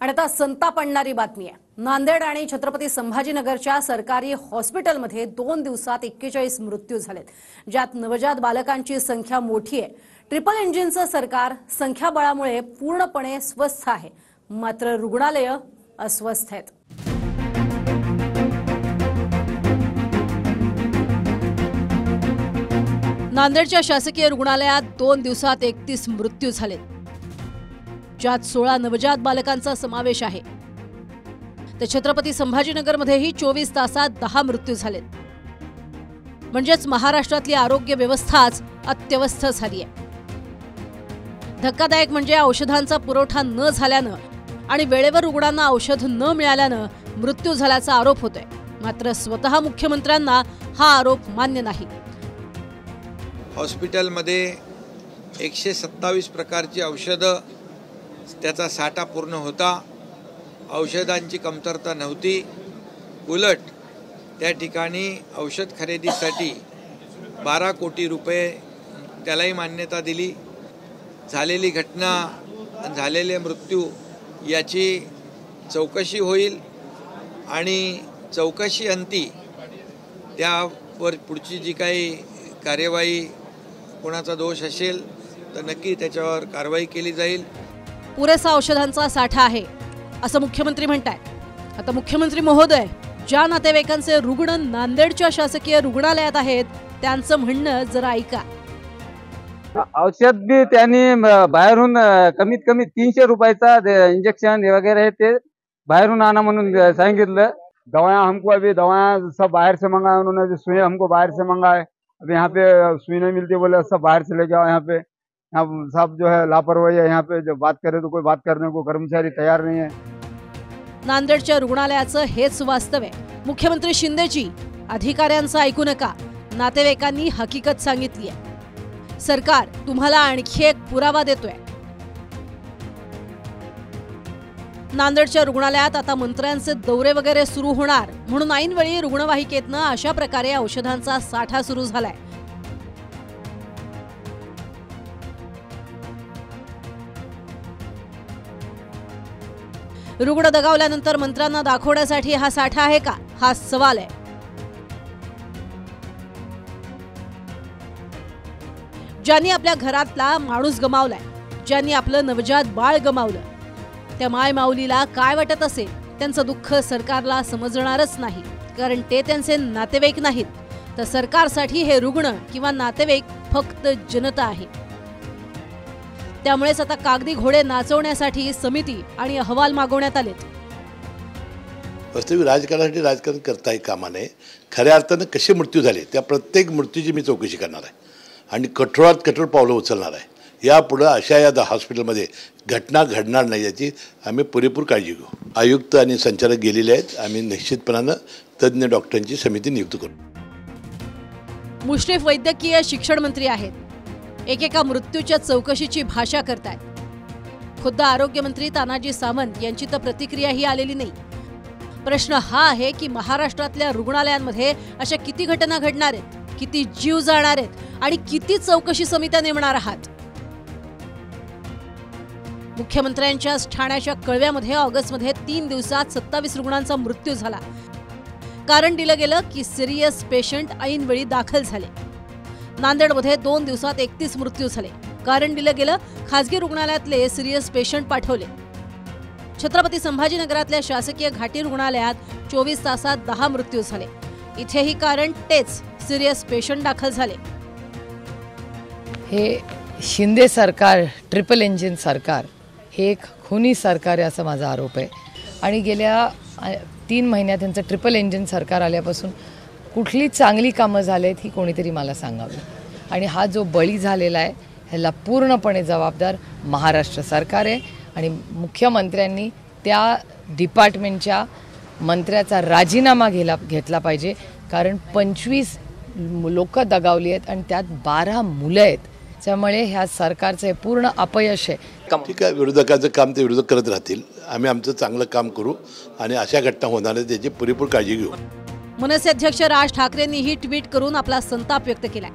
आणि आता संताप आणणारी बातमी आहे। नांदेड आणि छत्रपती संभाजीनगरच्या सरकारी हॉस्पिटलमध्ये 2 दिवसात 41 मृत्यू झालेत, ज्यात नवजात बालकांची संख्या मोठी आहे। ट्रिपल इंजिनचं सरकार संख्याबळामुळे पूर्णपणे स्वस्थ आहे, मात्र रुग्णालय अस्वस्थ आहेत। नांदेडच्या शासकीय रुग्णालयात 2 दिवसात 31 मृत्यू झालेत, ज्यात 16 नवजात बालकांचा समावेश आहे। तर छत्रपती संभाजीनगरमध्येही 24 तासात 10 मृत्यू झालेत। म्हणजेच महाराष्ट्रातली आरोग्य व्यवस्थाच अत्यवस्थ झाली आहे। धक्कादायक म्हणजे औषधांचा पुरवठा न झाल्यानं आणि वेळेवर रुग्णांना औषध न मिळाल्यानं मृत्यू झाल्याचा आरोप होतोय, मात्र स्वतः मुख्यमंत्र्यांना हा आरोप मान्य नाही। हॉस्पिटलमध्ये 127 प्रकारची औषधं, त्याचा साठा पूर्ण होता। औषधांची कमतरता नव्हती, उलट त्या ठिकाणी औषध खरेदीसाठी 12 कोटी रुपये त्यालाही मान्यता दिली। झालेली घटना, झालेले मृत्यू याची चौकशी होईल आणि चौकशी अंती त्यावर पुढची जी काही कार्यवाही, कोणाचा दोष असेल तर नक्की त्याच्यावर कारवाई केली जाईल। पुरेसा औषधांचा साठा आहे असं मुख्यमंत्री म्हणतात। आता मुख्यमंत्री महोदय, ज्या नातेवाईकांचे रुग्ण नांदेडच्या शासकीय रुग्णालयात आहेत त्यांचं म्हणणं जरा ऐका। औषध भी त्यांनी बाहेरून कमीत कमी 300 रुपयाचा इंजेक्शन वगैरह है ते बाहेरून आणा म्हणून सांगितलं। दवाएं हमको अभी दवाएं सब बाहर से मंगाए उन्होंने, जो सुई हमको बाहर से मंगाए। अब यहाँ पे सुई नहीं मिलती, बोले सब बाहर से लेके आओ। यहाँ पे सब जो है लापरवाही है। यहाँ पे जो बात करे तो कोई बात करने को कर्मचारी तैयार नहीं है। नांदेडच्या रुग्णालयाचं हेच वास्तव आहे। मुख्यमंत्री शिंदेजी, अधिकाऱ्यांचं ऐकू नका, नातेवाईकांनी हकीकत सांगितली आहे। सरकार तुम्हाला आणखी एक पुरावा देतोय। नांदेडच्या रुग्णालयात आता मंत्र्यांचे दौरे वगैरे सुरू होणार म्हणून ऐनवेळी रुग्णवाहिकेतनं अशा प्रकारे औषधांचा साठा सुरू झालाय। रुग्ण दगावल्यानंतर मंत्र्यांना दाखवण्यासाठी हा साठा आहे का, हा सवाल आहे। ज्यांनी आपल्या घरातला माणूस गमावलाय, ज्यांनी आपलं नवजात बाळ गमावलं, त्या माय माऊलीला काय वाटत असेल, त्यांचं दुःख सरकारला समजणारच नाही, कारण ते त्यांचे नातेवाईक नाहीत। तर सरकारसाठी हे रुग्ण किंवा नातेवाईक फक्त जनता आहे। त्यामुळेच आता कागदी घोडे नाचवण्यासाठी समिती आणि अहवाल मागवण्यात आलेत। वास्तविक राजकारणासाठी राजकारण करताही कामा नये। खऱ्या अर्थानं कसे मृत्यू झाले त्या प्रत्येक मृत्यूची मी चौकशी करणार आहे आणि कठोरात कठोर पावलं उचलणार आहे। यापुढे अशा या हॉस्पिटलमध्ये घटना घडणार नाही याची आम्ही पुरेपूर काळजी घेऊ। आयुक्त आणि संचालक गेलेले आहेत, आम्ही निश्चितपणानं तज्ज्ञ डॉक्टरांची समिती नियुक्त करू। मुश्रीफ वैद्यकीय शिक्षण मंत्री आहेत, एकेका मृत्यूच्या चौकशीची भाषा करतायत। खुद्द आरोग्यमंत्री तानाजी सावंत यांची तर प्रतिक्रियाही आलेली नाही। प्रश्न हा आहे की महाराष्ट्रातल्या रुग्णालयांमध्ये अशा किती घटना घडणार आहेत, किती जीव जाणार आहेत आणि किती चौकशी समित्या नेमणार आहात। मुख्यमंत्र्यांच्या ठाण्याच्या कळव्यामध्ये ऑगस्टमध्ये 3 दिवसात 27 रुग्णांचा मृत्यू झाला। कारण दिलं गेलं की सिरियस पेशंट ऐनवेळी दाखल झाले। नांदेडमध्ये 2 दिवसात 31 मृत्यू झाले। कारण दिलं गेलं खासगी रुग्णालयातले सिरियस पेशंट पाठवले। छत्रपती संभाजीनगरातल्या शासकीय घाटी रुग्णालयात 24 तासात 10 मृत्यू झाले। इथेही कारण तेच, सिरियस पेशंट दाखल झाले। हे शिंदे सरकार, ट्रिपल इंजिन सरकार हे एक खुनी सरकार आहे असा माझा आरोप आहे। आणि गेल्या 3 महिन्यात त्यांचं ट्रिपल इंजिन सरकार आल्यापासून कुठली चांगली कामं झालीत ही कोणीतरी मला सांगावी। आणि हा जो बळी झालेला आहे ह्याला पूर्णपणे जबाबदार महाराष्ट्र सरकार आहे आणि मुख्यमंत्र्यांनी त्या डिपार्टमेंटच्या मंत्र्याचा राजीनामा घेतला पाहिजे। कारण 25 लोक दगावली आहेत आणि त्यात 12 मुलं आहेत। त्यामुळे ह्या सरकारचं पूर्ण अपयश आहे। ठीक आहे, विरोधकाचं काम ते विरोधक करत राहतील, आम्ही आमचं चांगलं काम करू आणि अशा घटना होणार नाही त्याची पुरेपूर काळजी घेऊ। मनसे अध्यक्ष राज ठाकरेंनीही ट्विट करून आपला संताप व्यक्त केलाय।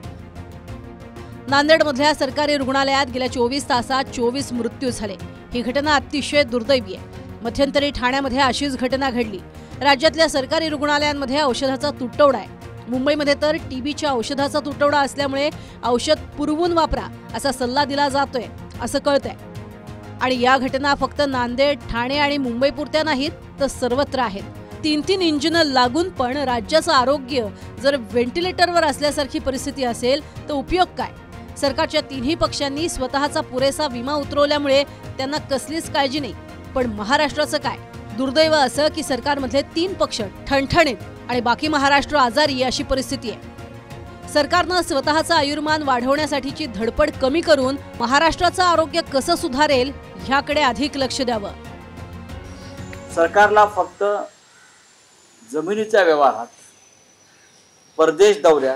नांदेडमधल्या सरकारी रुग्णालयात गेल्या 24 तासात 24 मृत्यू झाले। ही घटना अतिशय दुर्दैवी आहे। मध्यंतरी ठाण्यामध्ये अशीच घटना घडली। राज्यातल्या सरकारी रुग्णालयांमध्ये औषधाचा तुटवडा आहे। मुंबईमध्ये तर टीबीच्या औषधाचा तुटवडा असल्यामुळे औषध पुरवून वापरा असा सल्ला दिला जातोय असं कळतंय। आणि या घटना फक्त नांदेड, ठाणे आणि मुंबईपुरत्या नाहीत तर सर्वत्र आहेत। 3-3 इंजिन लागून पण राज्याचं आरोग्य जर व्हेंटिलेटरवर असल्यासारखी परिस्थिती असेल तर उपयोग काय? सरकारच्या तिन्ही पक्षांनी स्वतःचा पुरेसा विमा उतरवल्यामुळे त्यांना कसलीच काळजी नाही, पण महाराष्ट्राचं काय? दुर्दैव असं की सरकारमधले 3 पक्ष ठणठणीत आणि बाकी महाराष्ट्र आजारी अशी परिस्थिती आहे। सरकारनं स्वतःचं आयुर्मान वाढवण्यासाठीची धडपड कमी करून महाराष्ट्राचं आरोग्य कसं सुधारेल ह्याकडे अधिक लक्ष द्यावं। सरकारला फक्त जमिनीच्या व्यवहारात, परदेश दौऱ्यात,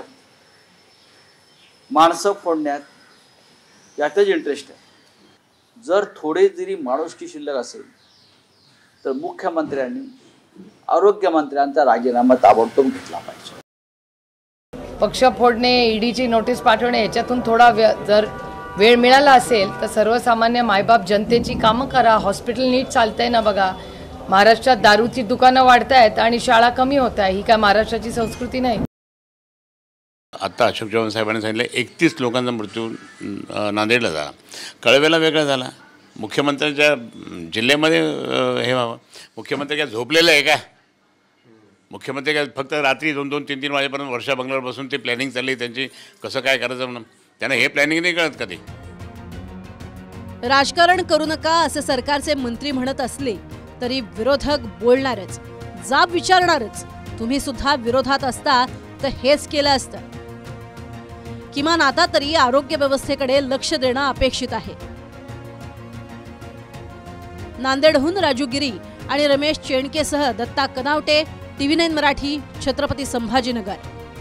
माणसं फोडण्यात यातच इंटरेस्ट आहे। जर थोडे जरी माणुसकी शिल्लक असेल तर मुख्यमंत्र्यांनी आरोग्यमंत्र्यांचा राजीनामा ताबडतोब घेतला पाहिजे। पक्ष फोडणे, ईडीची नोटीस पाठवणे याच्यातून थोडा जर वेळ मिळाला असेल तर सर्वसामान्य मायबाप जनतेची कामं करा। हॉस्पिटल नीट चालतंय ना बघा। महाराष्ट्रात दारूची दुकानं वाढतायत आणि शाळा कमी होत आहे, ही काय महाराष्ट्राची संस्कृती नाही? आता अशोक चव्हाण साहेबांनी सांगितलं 31 लोकांचा मृत्यू नांदेडला झाला, कळव्याला वेगळा झाला। मुख्यमंत्र्यांच्या जिल्ह्यामध्ये हे व्हावं, मुख्यमंत्री काय झोपलेलं आहे का? मुख्यमंत्री काय फक्त रात्री 2-2, 3-3 वाजेपर्यंत वर्षा बंगल्यावर बसून ते प्लॅनिंग चालली त्यांची, कसं काय करायचं म्हणून त्यांना हे प्लॅनिंग नाही कळत कधी। राजकारण करू नका असं सरकारचे मंत्री म्हणत असले तरी विरोधक बोलणारच, जाब विचारणारच। तुम्ही सुद्धा विरोधात असता तर हेच केलं असतं। किमान आता तरी आरोग्य व्यवस्थेकडे लक्ष देणं अपेक्षित आहे। नांदेडहून राजू गिरी आणि रमेश चेणकेसह दत्ता कनावटे, TV9 मराठी, छत्रपती संभाजीनगर।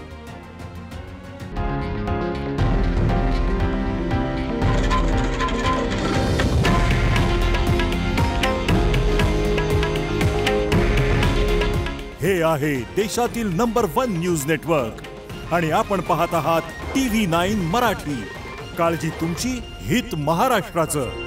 हे आहे देशातील नंबर 1 न्यूज नेटवर्क आणि आपण पाहत आहात TV9 मराठी। काळजी तुमची, हित महाराष्ट्राचं।